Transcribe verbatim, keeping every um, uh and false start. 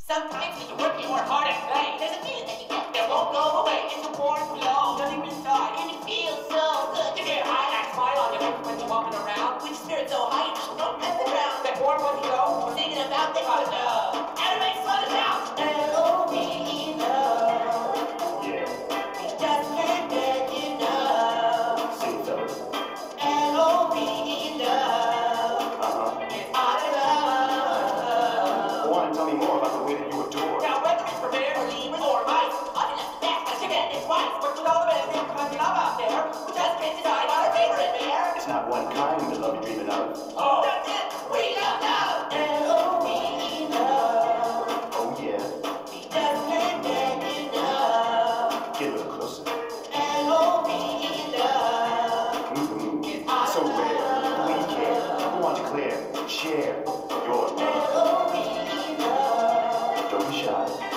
Sometimes when you work more hard at play, there's a feeling that you get that won't go away. It's a warm glow, nothing inside, and it feels so good. You get a high, that smile on your face when you're walking around. With your spirit so high, you don't mess around. That warm when you go, thinking about the hot love. And it makes fun of now. L O V E love. Yeah. We just can't get enough. Sing it, fellas. L O V E love. Uh-huh. It's hot love. Go on and tell me more about the way that you adore. Now whether it's for family or mice, I can have the best, I chicken, it's rice. But you know the best thing about your love out there, we just can't decide on our favorite bear. It's not one kind of love you're dreaming of. Oh, that's it, we love love. L O V E love. Oh, yeah. We just can't get enough. Get a little closer. L O V E love. Mm-hmm. It's hot So rare. love. We care. Go on, declare. Share your love. L O V E love. Don't be shy.